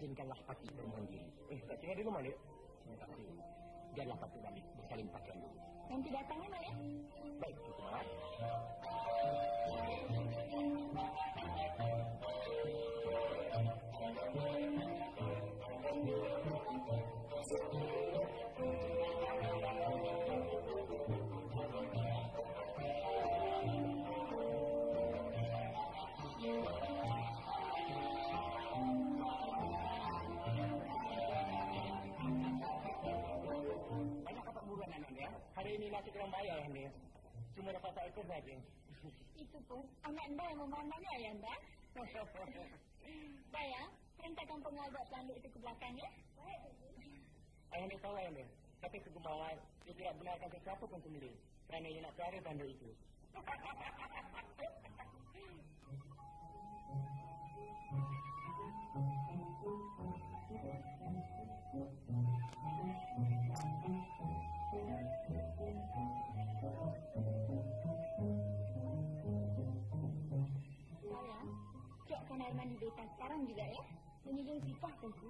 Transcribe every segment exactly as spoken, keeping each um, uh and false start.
izinkanlah Patih bermandiri. Eh, tak tinggal di rumah, Nek? Terima kasih. Biarlah Patih balik bersalin pakaian dulu. Nanti datangnya, Mak, ya? Baik, Tuan. Hari ini nasi kurang bayar, Anda. Cuma dapat satu ekor saja. Itu pun anak anda yang memandangnya, ya, anda. Saya perintahkan pengawal tanduk itu ke belakangnya. Baik. Ayah anda tahu, Anda. Tapi kegemaran, dia tidak benarkan sesuatu pun sendiri. Kerana ia nak cari tanduk itu. Air mandi beta sekarang juga, ya? Menyedang sifat tentu.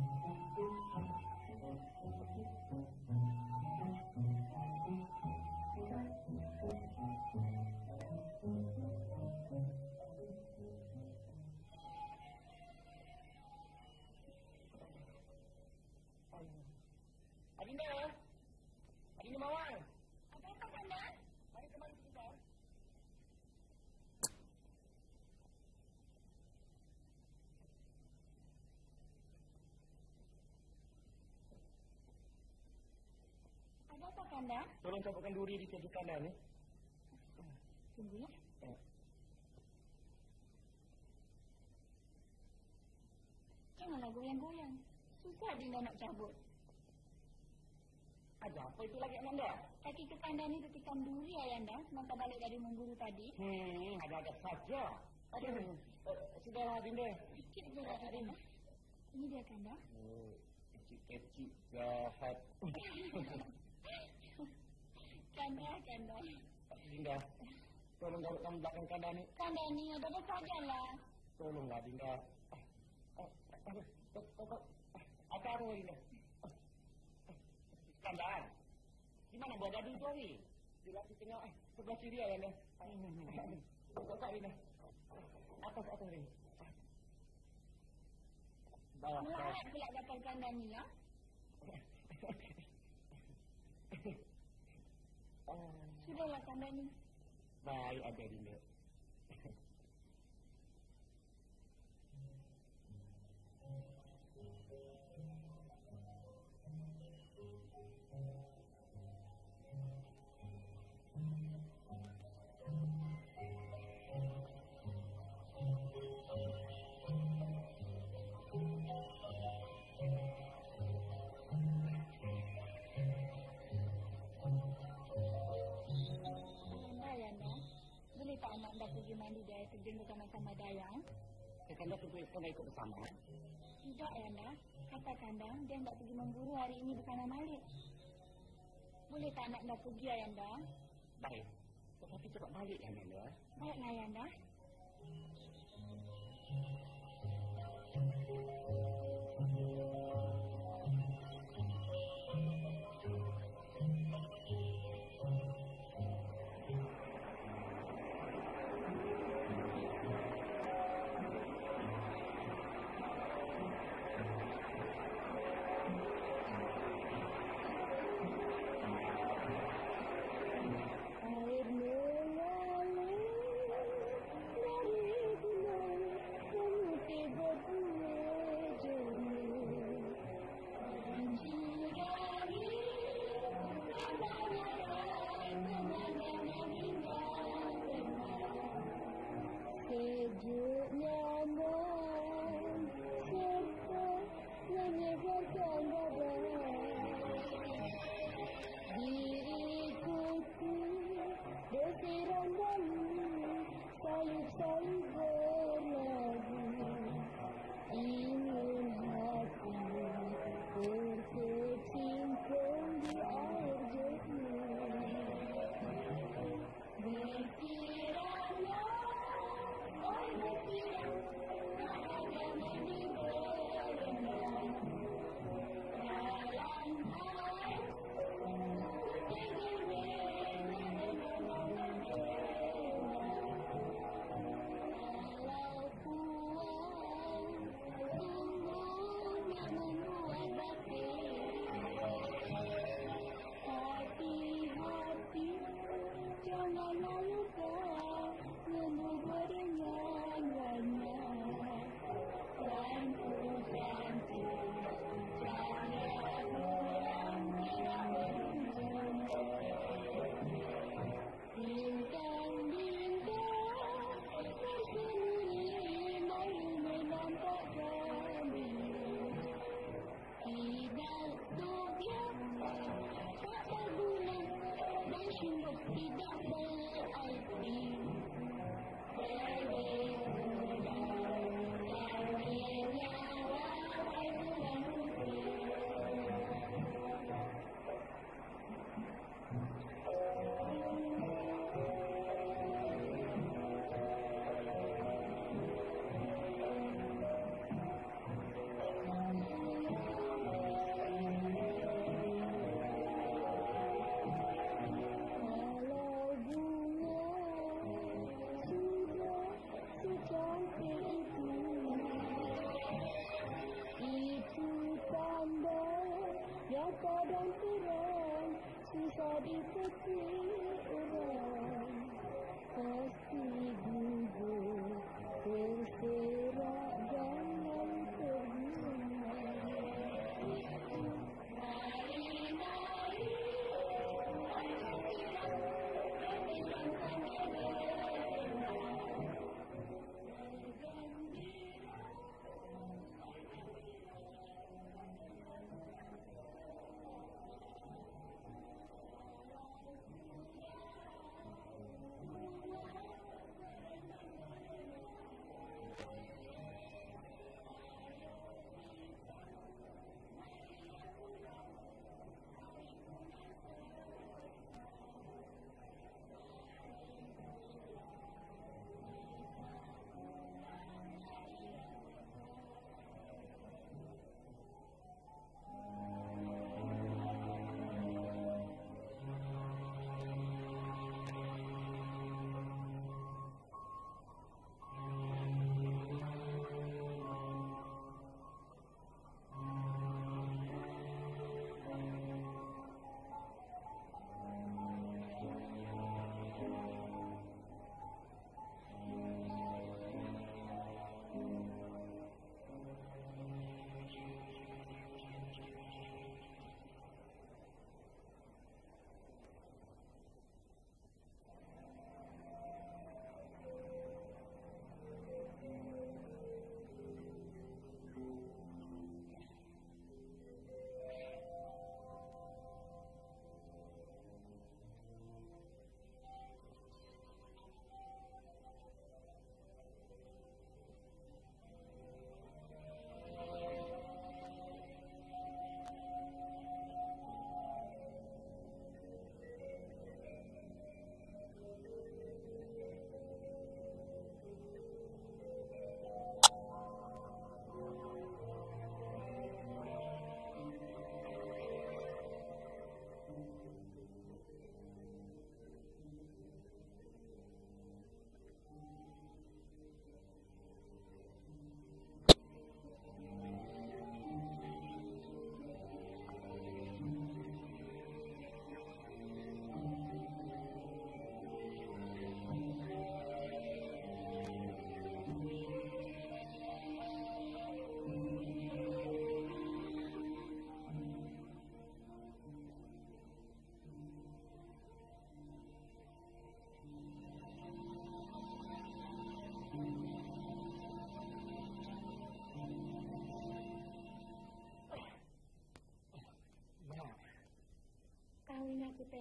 Adinda, Adinda Mawar. Apa-apa, Kanda? Mari kemari sebentar. Ada apa, Kanda? Tolong campurkan duri di sebelah kanan, ni. Tunggu, ya. Eh. Janganlah goyang-goyang. Susah Dinda nak cabut. Ada apa itu lagi, Ananda? Kaki ke Kanda ni ketikam duri, Ayanda. Semasa balik dari memburu tadi. Hmm, ada-ada saja. Aduh, uh, sudahlah, Dinda. Sikit je lah, Dinda. Ini dia, Kanda. Oh, kecil-kecil jahat. Kanda, Kanda. Dinda, tolong garukkan belakang Kanda ni. Kanda ni ada-ada sajalah. Tolonglah, Dinda. Apa arwah, Dinda? Kanda, di mana buat gaduh tu hari? Di laki tengah, eh, sebelah kiri ya, Dinda. Kok tak, Dinda? Atas, atas, Dinda. Bawah, bawah. Melarat pula dapat Kanda ni, ya? Sudahlah, Kanda ni. Baik, ada, Dinda. Pak anak anda pergi mandi di air terjun bersama-sama Dayang? Kanda tentu Kanda ikut bersama. Tidak, Ayanda. Kata Kanda, dia hendak pergi memburu hari ini bersama Malik. Boleh tak anak anda pergi, Ayanda? Baik. Tetapi cepat balik, Ayanda. Baiklah, Ayanda.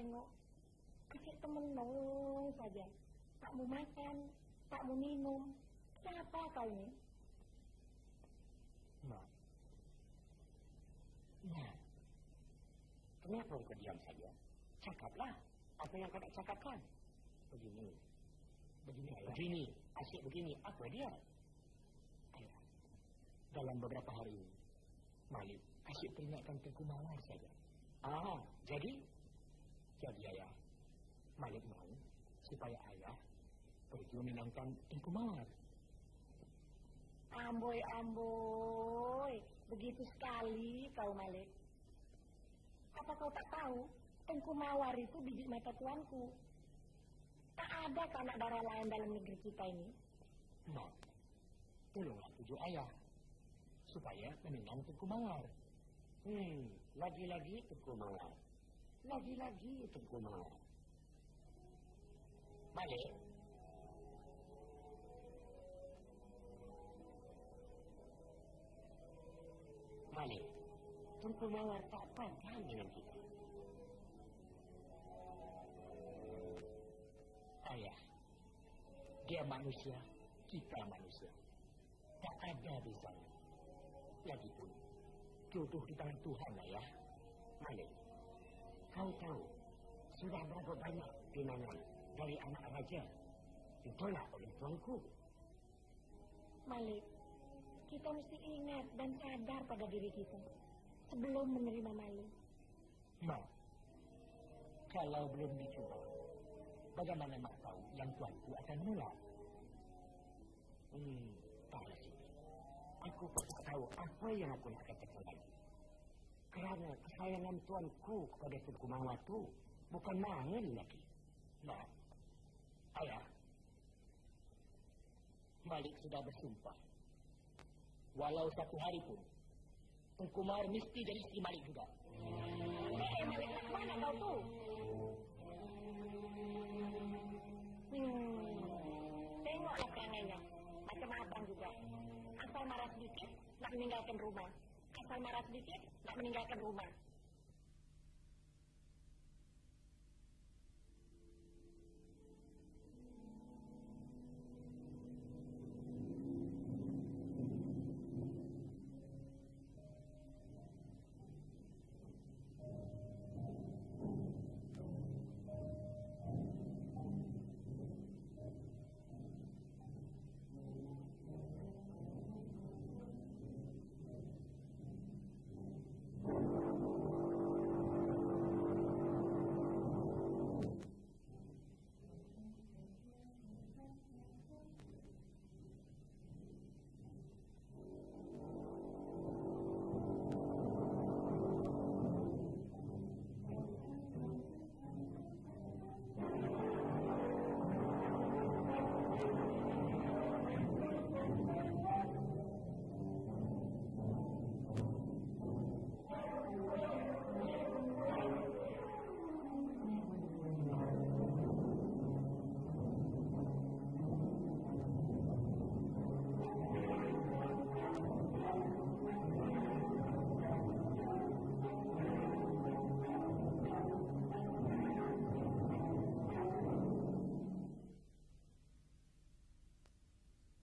tengok. Asyik temenung saja. Tak mau makan, tak mau minum. Siapa kau ni? Mak. Nah. Kenapa kau diam saja? Cakaplah. Apa yang kau nak cakapkan? Begini. Begini, ayah. Begini. Asyik begini. Apa dia? Ayah. Dalam beberapa hari ini, Malik asyik peringatkan Tengku Mawar saja. Ah, jadi? Jadi ayah. Malik mahu supaya ayah pergi menenangkan Tengku Mawar. Amboi, amboi. Begitu sekali kau, Malik. Apa kau tak tahu? Tengku Mawar itu bibit mata tuanku. Tak ada anak darah lain dalam negeri kita ini. Mak, tolonglah pujuk ayah. Supaya menenang Tengku Mawar. Hmm, lagi-lagi Tengku Mawar. Lagi-lagi Tengku Mawar. Malik. Malik, Tengku Mawar tak pandang dengan kita. Ayah, dia manusia, kita manusia. Tak ada bezanya. Lagipun, jodoh di tangan Tuhan lah ya. Malik, kau tahu, sudah berapa banyak pinangan dari anak raja ditolak oleh tuanku. Malik, kita mesti ingat dan sadar pada diri kita sebelum menerima Malik. Mak, kalau belum dicoba, bagaimana Mak tahu yang tuanku akan menolak? Hmm, tak sih. Aku tak tahu apa yang aku nak katakan lagi. Kerana kesayangan tuanku kepada Tengku Mawar itu bukan main lagi. Mak, ayah, Malik sudah bersumpah. Walau satu hari pun, Tengku Mawar mesti jadi isteri Malik juga. Eh, Malik, mana kau tu? Hmm, tengoklah perangainya. Macam abang juga. Asal marah sedikit, nak meninggalkan rumah. Asal marah sedikit, nak meninggalkan rumah.